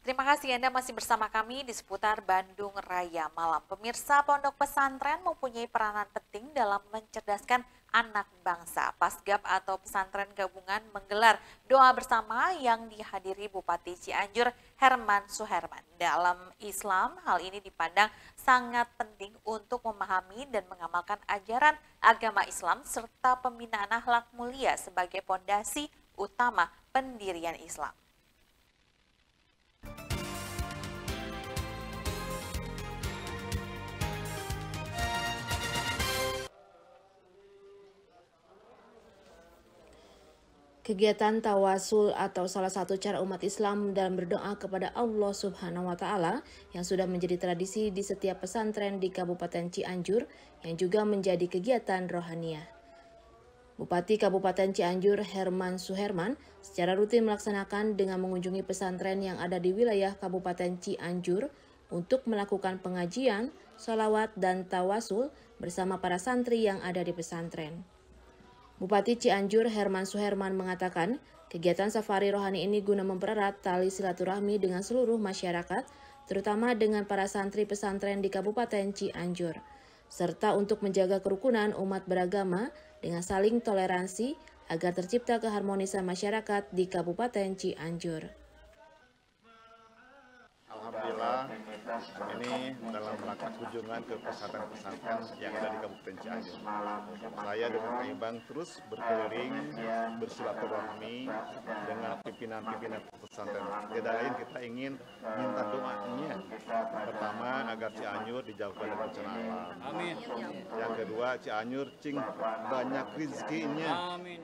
Terima kasih Anda masih bersama kami di seputar Bandung Raya Malam. Pemirsa, pondok pesantren mempunyai peranan penting dalam mencerdaskan anak bangsa. Pasgab atau pesantren gabungan menggelar doa bersama yang dihadiri Bupati Cianjur Herman Suherman. Dalam Islam, hal ini dipandang sangat penting untuk memahami dan mengamalkan ajaran agama Islam serta pembinaan akhlak mulia sebagai pondasi utama pendirian Islam. Kegiatan tawasul atau salah satu cara umat Islam dalam berdoa kepada Allah Subhanahu wa Ta'ala yang sudah menjadi tradisi di setiap pesantren di Kabupaten Cianjur yang juga menjadi kegiatan rohaniah. Bupati Kabupaten Cianjur Herman Suherman secara rutin melaksanakan dengan mengunjungi pesantren yang ada di wilayah Kabupaten Cianjur untuk melakukan pengajian, sholawat, dan tawasul bersama para santri yang ada di pesantren. Bupati Cianjur Herman Suherman mengatakan, kegiatan safari rohani ini guna mempererat tali silaturahmi dengan seluruh masyarakat, terutama dengan para santri pesantren di Kabupaten Cianjur, serta untuk menjaga kerukunan umat beragama dengan saling toleransi agar tercipta keharmonisan masyarakat di Kabupaten Cianjur. Alhamdulillah, ini dalam rangka kunjungan ke pesantren-pesantren yang ada di Kabupaten Cianjur. Saya dengan Kak Ibang terus berkeliling, bersilaturahmi dengan pimpinan-pimpinan pesantren. Tidak lain kita ingin minta doanya. Pertama, agar Cianjur dijauhkan dari bencana alam. Amin. Yang kedua, Cianjur cing banyak rezekinya. Amin.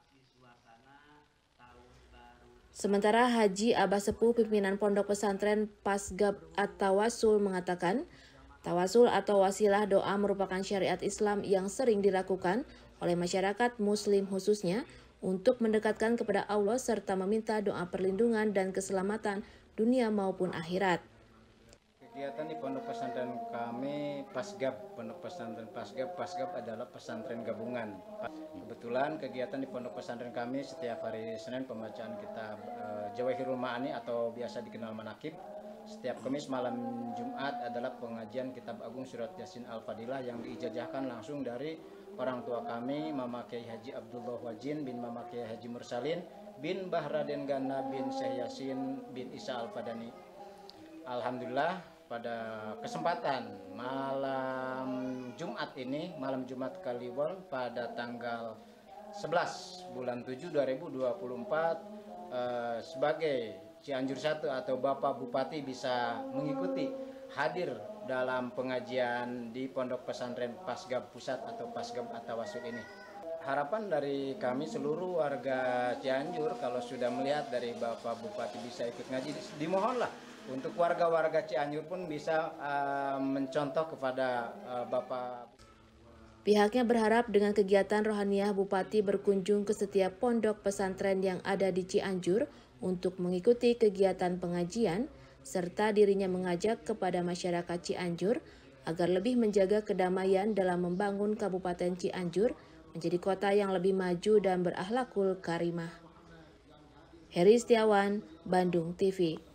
Sementara Haji Abah Sepuh pimpinan Pondok Pesantren Pasgab At-Tawasul mengatakan, tawasul atau wasilah doa merupakan syariat Islam yang sering dilakukan oleh masyarakat muslim khususnya untuk mendekatkan kepada Allah serta meminta doa perlindungan dan keselamatan dunia maupun akhirat. Kegiatan di pondok pesantren kami Pasgab, pondok pesantren Pasgab adalah pesantren gabungan. Kebetulan kegiatan di pondok pesantren kami setiap hari Senin pembacaan kitab Jawahirul Ma'ani atau biasa dikenal Manaqib. Setiap Kamis malam Jumat adalah pengajian kitab Agung Surat Yasin Al-Fadilah yang diijazahkan langsung dari orang tua kami, Mama Kiai Haji Abdullah Wajin bin Mama Kiai Haji Mursalin bin Bahraden Gana bin Syekh Yasin bin Isa Al-Fadani. Alhamdulillah, pada kesempatan malam Jumat ini, malam Jumat Kliwon pada tanggal 11 bulan 7 2024 sebagai Cianjur 1 atau Bapak Bupati bisa mengikuti hadir dalam pengajian di Pondok Pesantren Pasgab Pusat atau Pasgab At-Tawasul ini. Harapan dari kami seluruh warga Cianjur kalau sudah melihat dari Bapak Bupati bisa ikut ngaji, dimohonlah untuk warga-warga Cianjur pun bisa mencontoh kepada Bapak. Pihaknya berharap dengan kegiatan rohaniah Bupati berkunjung ke setiap pondok pesantren yang ada di Cianjur untuk mengikuti kegiatan pengajian, serta dirinya mengajak kepada masyarakat Cianjur agar lebih menjaga kedamaian dalam membangun Kabupaten Cianjur menjadi kota yang lebih maju dan berakhlakul karimah. Heri Setiawan, Bandung TV.